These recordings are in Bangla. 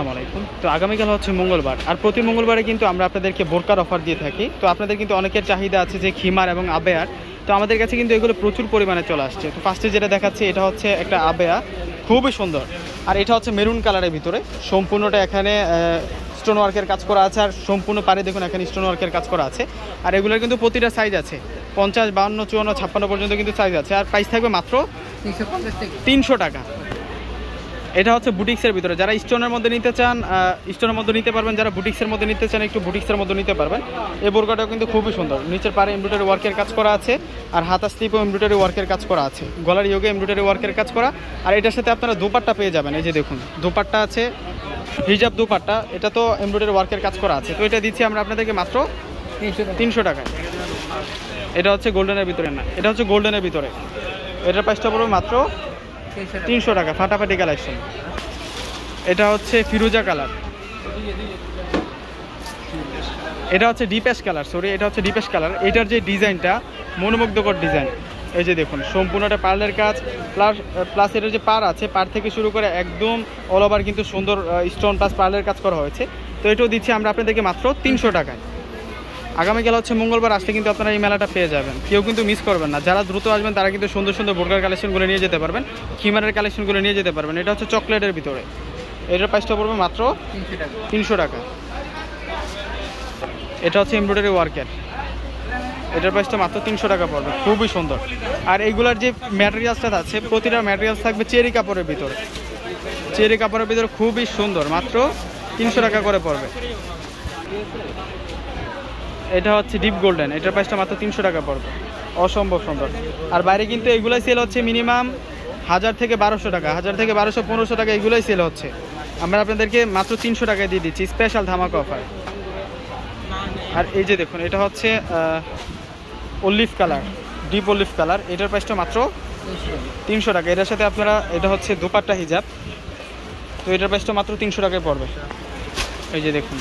আসসালামাইকুম। তো আগামীকাল হচ্ছে মঙ্গলবার, আর প্রতি মঙ্গলবারে কিন্তু আমরা আপনাদেরকে বোরকার অফার দিয়ে থাকি। তো আপনাদের কিন্তু অনেকের চাহিদা আছে যে খিমার এবং আবেয়ার, তো আমাদের কাছে কিন্তু এগুলো প্রচুর পরিমাণে চলে আসছে। তো ফার্স্টে যেটা দেখাচ্ছি এটা হচ্ছে একটা আবেয়া, খুবই সুন্দর। আর এটা হচ্ছে মেরুন কালারের ভিতরে, সম্পূর্ণটা এখানে স্টোন ওয়ার্কের কাজ করা আছে, আর সম্পূর্ণ পারে দেখুন এখানে স্টোন ওয়ার্কের কাজ করা আছে। আর এগুলোর কিন্তু প্রতিটা সাইজ আছে, 50, 52, 54, 56 পর্যন্ত কিন্তু সাইজ আছে। আর প্রাইস থাকবে মাত্র 300 টাকা। এটা হচ্ছে বুটিক্সের ভিতরে, যারা স্টোনের মধ্যে নিতে চান স্টোনের মধ্যে নিতে পারবেন, যারা বুটিক্সের মধ্যে নিতে চান একটু বুটিক্সের মধ্যে নিতে পারবেন। এই বোরকাটাও কিন্তু খুবই সুন্দর, নিচের পারে এমব্রয়ডারি ওয়ার্কের কাজ করা আছে, আর হাতা স্লিপও এমব্রয়ডারি ওয়ার্কের কাজ করা আছে, গলার ইয়োগে এমব্রয়ডারি ওয়ার্কের কাজ করা। আর এটার সাথে আপনারা দুপাট্টা পেয়ে যাবেন। এই যে দেখুন দুপাট্টা আছে, হিজাব দুপাট্টা, এটা তো এমব্রয়ডারি ওয়ার্কের কাজ করা আছে। তো এটা দিচ্ছি আমরা আপনাদেরকে মাত্র 300 টাকায়। এটা হচ্ছে গোল্ডেনের ভিতরে, না এটা হচ্ছে গোল্ডেনের ভিতরে, এটার প্রাইসটা পড়বে মাত্র 300 টাকা। ফাটাফাটি কালেকশন। এটা হচ্ছে ফিরোজা কালার, এটা হচ্ছে ডিপেশ কালার, এটা হচ্ছে ডিপেশ কালার। এটার যে ডিজাইনটা মনোমুগ্ধকর ডিজাইন। এই যে দেখুন সম্পূর্ণটা পার্লের কাজ, প্লাস এটার যে পার আছে, পার থেকে শুরু করে একদম অল ওভার কিন্তু সুন্দর স্টোন প্লাস পার্লের কাজ করা হয়েছে। তো এটাও দিচ্ছি আমরা আপনাদেরকে মাত্র 300 টাকায়। আগামীকাল হচ্ছে মঙ্গলবার, আসলে কিন্তু আপনারা এই মেলাটা পেয়ে যাবেন, কেউ কিন্তু মিস করবেন না। যারা দ্রুত আসবেন তারা কিন্তু সুন্দর সুন্দর বোরকার কালেকশনগুলো নিয়ে যেতে পারবেন, খিমারের কালেকশনগুলো নিয়ে যেতে পারবেন। এটা হচ্ছে চকলেটের ভিতরে, এটার প্রাইসটা পড়বে মাত্র 300 টাকা। এটা হচ্ছে এমব্রয়ডারি ওয়ার্কের, এটার প্রাইসটা মাত্র 300 টাকা পড়বে, খুবই সুন্দর। আর এইগুলার যে ম্যাটেরিয়ালসটা আছে, প্রতিটা ম্যাটেরিয়ালস থাকবে চেরি কাপড়ের ভিতরে, চেরি কাপড়ের ভিতরে খুবই সুন্দর, মাত্র 300 টাকা করে পড়বে। এটা হচ্ছে ডিপ গোল্ডেন, এটার প্রাইসটা মাত্র 300 টাকা পড়বে, অসম্ভব সুন্দর। আর বাইরে কিন্তু এগুলাই সেল হচ্ছে মিনিমাম 1000 থেকে 1200 টাকা, 1000 থেকে 1200, 1500 টাকা এগুলোই সেল হচ্ছে। আমরা আপনাদেরকে মাত্র 300 টাকায় দিয়ে দিচ্ছি, স্পেশাল ধামাকা অফার। আর এই যে দেখুন এটা হচ্ছে olive colour, deep olive colour, এটার প্রাইসটা মাত্র 300 টাকা। এটার সাথে আপনারা, এটা হচ্ছে দুপাট্টা হিজাব, তো এটার প্রাইসটা মাত্র 300 টাকায় পড়বে। এই যে দেখুন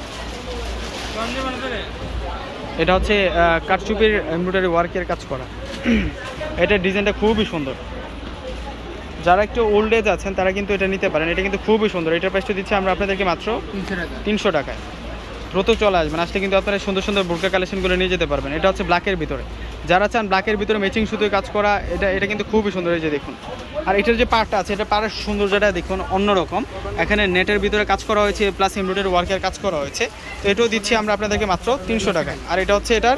এটা হচ্ছে কাঠচুপির এমব্রয়ডারি ওয়ার্কের কাজ করা, এটার ডিজাইনটা খুবই সুন্দর। যারা একটু ওল্ড এজ আছেন তারা কিন্তু এটা নিতে পারেন, এটা কিন্তু খুবই সুন্দর। এটার প্রাইসটা দিচ্ছি আমরা আপনাদেরকে মাত্র 300 টাকায়। দ্রুত চলে আসবেন, আসলে কিন্তু আপনারা সুন্দর সুন্দর বোরকা কালেকশনগুলো নিয়ে যেতে পারবেন। এটা হচ্ছে ব্ল্যাকের ভিতরে, যারা চান ব্ল্যাকের ভিতরে ম্যাচিং সুতোয় কাজ করা, এটা কিন্তু খুবই সুন্দর। এই যে দেখুন, আর এটার যে পার্টটা আছে, এটা পাড়ের সৌন্দর্যটা দেখুন অন্যরকম। এখানে নেটের ভিতরে কাজ করা হয়েছে, প্লাস এমব্রয়ডারি ওয়ার্কের কাজ করা হয়েছে। তো এটাও দিচ্ছি আমরা আপনাদেরকে মাত্র 300 টাকায়। আর এটা হচ্ছে এটার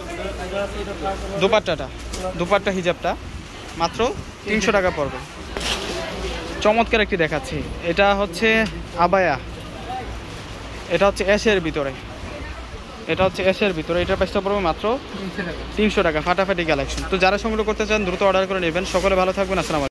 দুপাট্টা হিজাবটা মাত্র 300 টাকা পড়বে। চমৎকার একটি দেখাচ্ছি, এটা হচ্ছে আবায়া, এটা হচ্ছে অ্যাশের ভিতরে, এটার প্রাইসটা পড়বে মাত্র 300 টাকা। ফাটাফাটি কালেকশন। তো যারা সংগ্রহ করতে চান দ্রুত অর্ডার করে নেবেন। সকলে ভালো থাকবেন, আসসালামু আলাইকুম।